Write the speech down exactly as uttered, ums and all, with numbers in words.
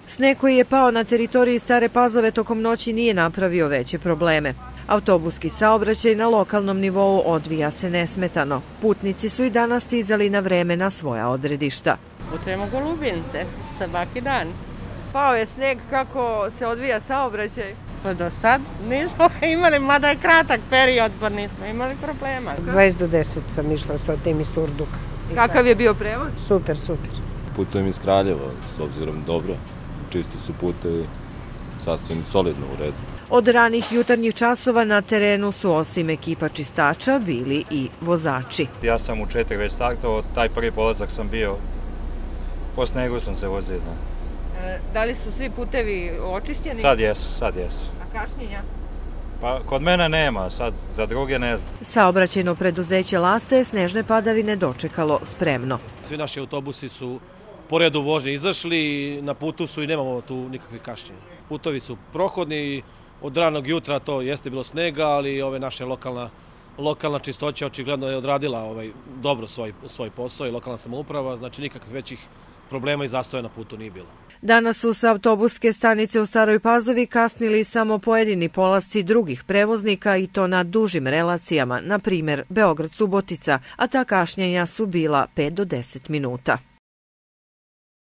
Sneg koji je pao na teritoriji Stare Pazove tokom noći nije napravio veće probleme. Autobuski saobraćaj na lokalnom nivou odvija se nesmetano. Putnici su i danas stizali na vreme na svoja odredišta. Putujemo Golubince svaki dan. Pao je sneg, kako se odvija saobraćaj? Pa do sad nismo imali, mada je kratak period, pa nismo imali problema. dvadeset do deset sam išla sa tim iz Surduka. Kakav je bio prevoz? Super, super. Putujem iz Kraljeva, s obzirom dobro. Čisti su putevi, sasvim solidno u redu. Od ranih jutarnjih časova na terenu su osim ekipa čistača bili i vozači. Ja sam u četiri već startovao, taj prvi polazak sam bio, po snegu sam se vozio. E, da li su svi putevi očišćeni? Sad jesu, sad jesu. A kašnjenja? Pa kod mene nema, sad za druge ne znam. Saobraćajno preduzeće Laste je snežne padavine dočekalo spremno. Svi naši autobusi su po redu vožnje izašli, na putu su i nemamo tu nikakvih kašnjenja. Putovi su prohodni, od ranog jutra to jeste bilo snega, ali ove naše lokalna, lokalna čistoća očigledno je odradila ovaj, dobro svoj, svoj posao i lokalna samouprava, znači nikakvih većih problema i zastoja na putu nije bilo. Danas su sa autobuske stanice u Staroj Pazovi kasnili samo pojedini polasci drugih prevoznika i to na dužim relacijama, na primjer Beograd-Subotica, a ta kašnjenja su bila pet do deset minuta.